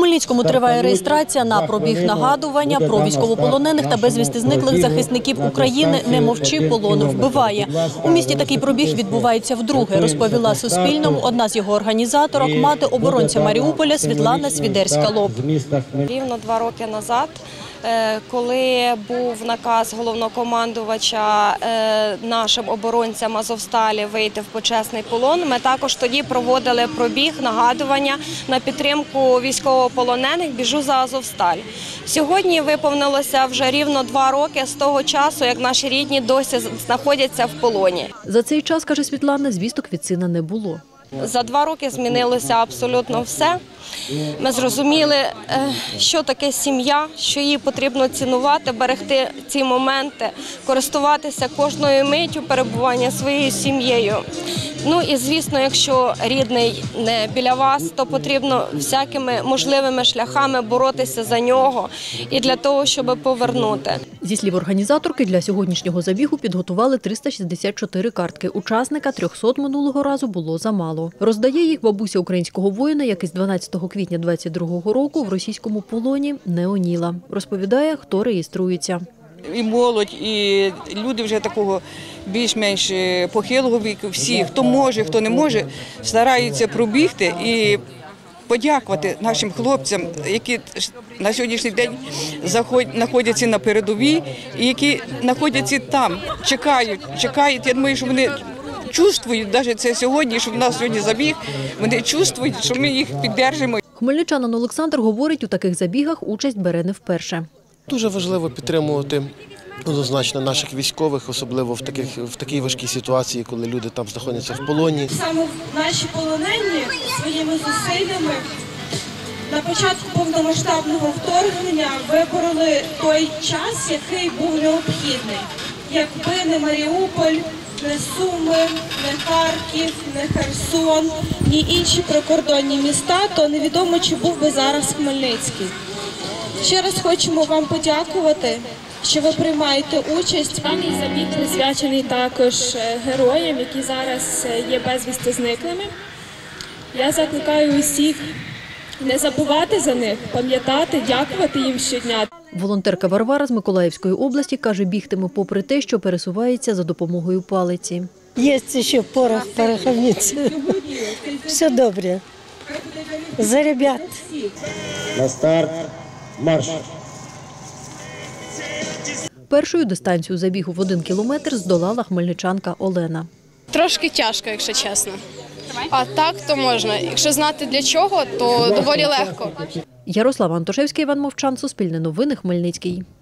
Хмельницькому триває реєстрація на пробіг нагадування про військовополонених та безвісти зниклих захисників України «Не мовчи, полон вбиває». У місті такий пробіг відбувається вдруге, розповіла Суспільному одна з його організаторок, мати оборонця Маріуполя Світлана Свідерська-Лоб. Рівно 2 роки назад, коли був наказ головнокомандувача нашим оборонцям Азовсталі вийти в почесний полон, ми також тоді проводили пробіг нагадування на підтримку військовополонених «Біжу за Азовсталь». Сьогодні виповнилося вже рівно 2 роки з того часу, як наші рідні досі знаходяться в полоні. За цей час, каже Світлана, звісток від сина не було. За 2 роки змінилося абсолютно все. Ми зрозуміли, що таке сім'я, що її потрібно цінувати, берегти ці моменти, користуватися кожною миттю перебування своєю сім'єю. Ну і, звісно, якщо рідний не біля вас, то потрібно всякими можливими шляхами боротися за нього і для того, щоб повернути. Зі слів організаторки, для сьогоднішнього забігу підготували 364 картки. Учасника 300 минулого разу було замало. Роздає їх бабуся українського воїна, який з 12 квітня 22-го року в російському полоні Неоніла. Розповідає, хто реєструється. І молодь, і люди вже такого більш-менш похилого віку, всі, хто може, хто не може, стараються пробігти і подякувати нашим хлопцям, які на сьогоднішній день знаходяться на передовій і які знаходяться там, чекають. Я думаю, що вони чувствують, навіть це сьогодні, що в нас сьогодні забіг, вони чувствують, що ми їх підтримуємо. Хмельничанин Олександр говорить, у таких забігах участь бере не вперше. Дуже важливо підтримувати однозначно наших військових, особливо в такій важкій ситуації, коли люди там знаходяться в полоні. Саме наші полонені своїми зусиллями на початку повномасштабного вторгнення вибороли той час, який був необхідний. Якби не Маріуполь, не Суми, не Харків, не Херсон, ні інші прикордонні міста, то невідомо, чи був би зараз Хмельницький. Ще раз хочемо вам подякувати, що ви приймаєте участь. Даний забіг присвячений також героям, які зараз є безвісти зниклими. Я закликаю усіх не забувати за них, пам'ятати, дякувати їм щодня. Волонтерка Варвара з Миколаївської області каже, бігтиме попри те, що пересувається за допомогою палиці. Є ще порох в пороховниці. Все добре. За ребят. На старт. Марш! Першою дистанцію забігу в 1 кілометр здолала хмельничанка Олена. Трошки тяжко, якщо чесно. А так, то можна. Якщо знати для чого, то доволі легко. Ярослава Антошевська, Іван Мовчан, Суспільне новини, Хмельницький.